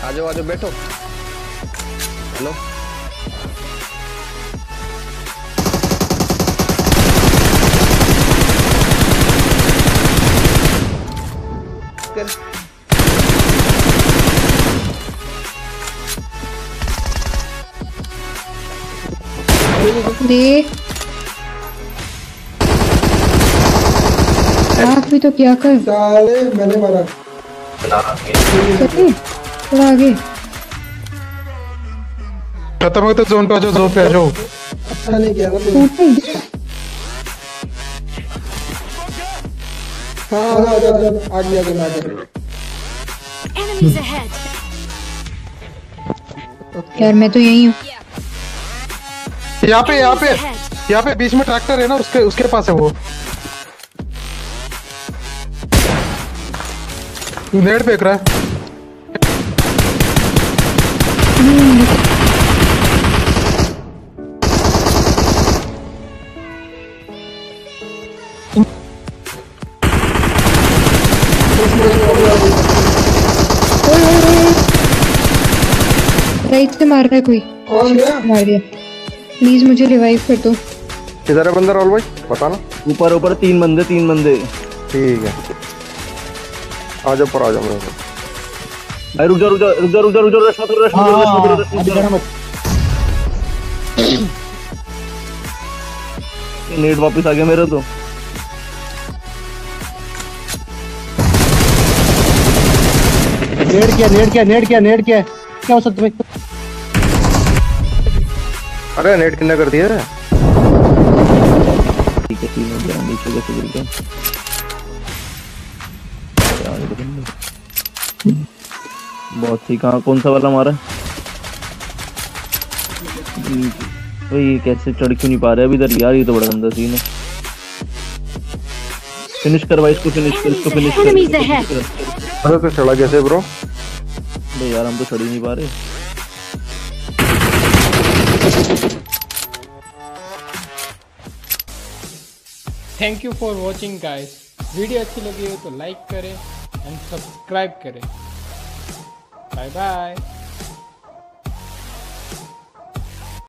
आ जाओ बैठो। हेलो दे आग भी तो क्या कर साले मैंने मारा थोड़ा आगे खत्म हो तो जोन पे आ जाओ, जोन पे आ जाओ। अच्छा नहीं किया ना तूने। हाँ हाँ आ गया मैं आ गया। Enemies ahead. यार मैं तो यही हूँ। यहाँ पे बीच में ट्रैक्टर है ना, उसके पास है वो। नेट फेंक रहा है। राइट से मार रहा है कोई। मार दिया। प्लीज मुझे रिवाइव कर दो। किधर है बंदा राहुल भाई बताना। ऊपर तीन बंदे ठीक है आ जाओ पर आ जाओ मेरे भाई। रुक जा रश मत। नेट वापस आ गया मेरा तो। नेट क्या हो सकता है? अरे नेट कितना कर दिया है। ठीक है तीन हो गया नीचे कैसे गिर गया। बहुत ही कहाँ कौन सा वाला मारा भाई? कैसे चढ़ क्यों नहीं पा रहे अभी इधर यार? ये तो बड़ा गंदा सीन है। फिनिश करवा इसको, फिनिश कर। अरे तो चढ़ा कैसे ब्रो? भाई यार हम तो चढ़ ही नहीं पा रहे। Thank you for watching guys. Video अच्छी लगी हो तो लाइक करें एंड सब्सक्राइब करें। Bye bye.